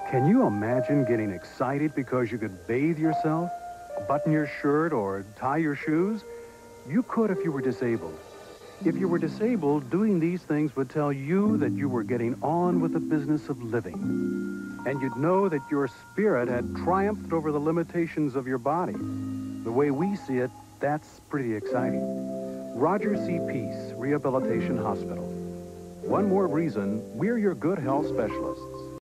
Can you imagine getting excited because you could bathe yourself, button your shirt, or tie your shoes? You could if you were disabled. If you were disabled, doing these things would tell you that you were getting on with the business of living. And you'd know that your spirit had triumphed over the limitations of your body. The way we see it, that's pretty exciting. Roger C. Peace, Rehabilitation Hospital. One more reason we're your good health specialists.